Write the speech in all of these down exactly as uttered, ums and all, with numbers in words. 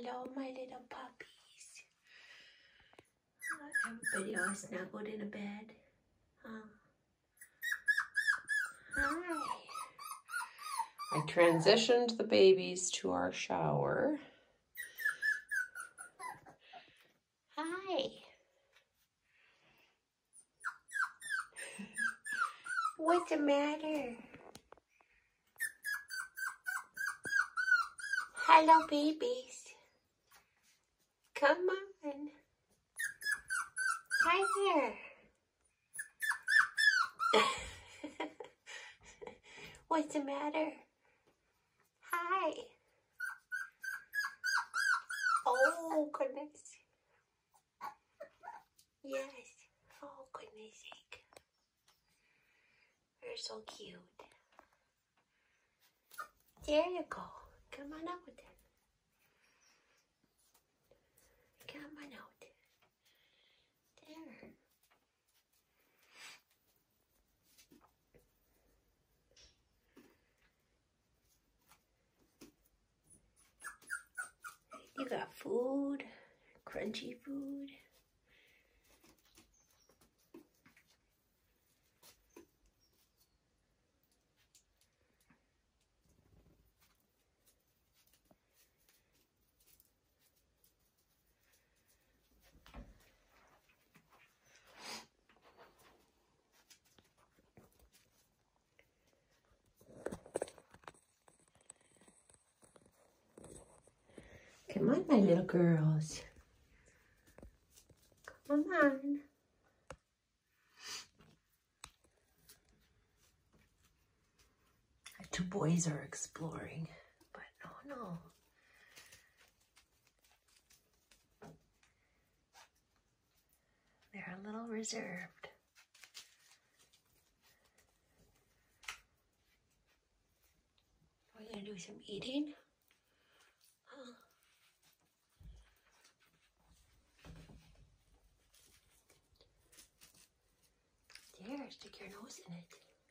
Hello, my little puppies. Everybody all snuggled in a bed. Huh? Hi. I transitioned the babies to our shower. Hi. What's the matter? Hello, babies. Come on. Hi there. What's the matter? Hi. Oh, goodness. Yes. Oh, goodness sake. You're so cute. There you go. Come on out. Come on out. There. You got food, crunchy food. Come on, my little girls. Come on. The two boys are exploring, but no, no. They're a little reserved. Are we gonna do some eating? Huh? There, stick your nose in it.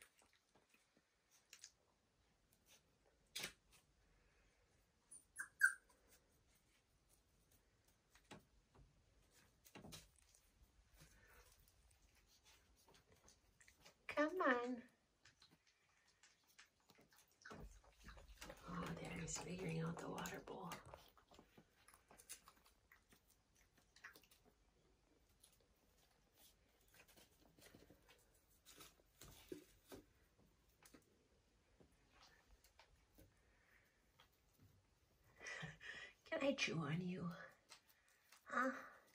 Come on. Oh, there he's figuring out the water bowl. Can I chew on you? Huh?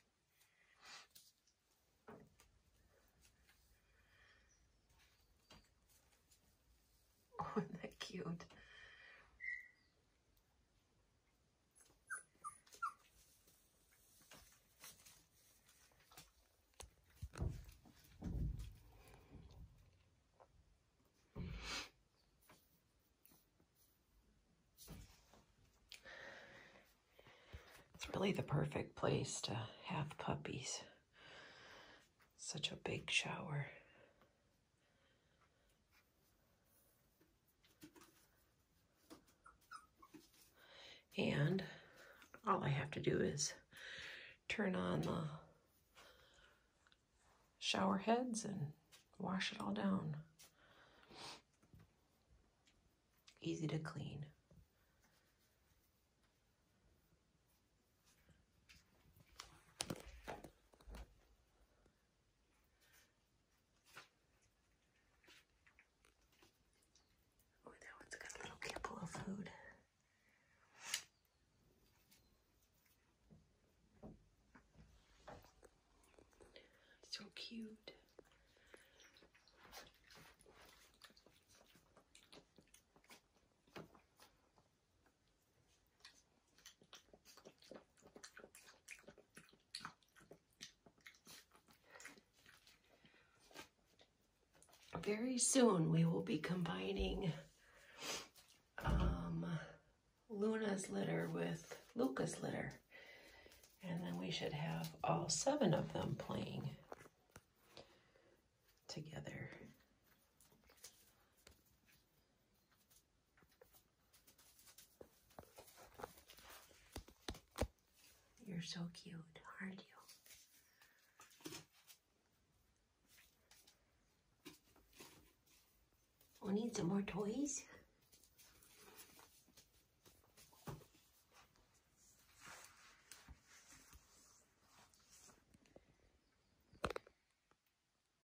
Oh, isn't that cute? It's really the perfect place to have puppies. Such a big shower. And all I have to do is turn on the shower heads and wash it all down. Easy to clean. Oh, that one's got a little kibble of food. So cute. Very soon we will be combining um, Luna's litter with Luca's litter. And then we should have all seven of them playing together. so cute, aren't you? We need some more toys.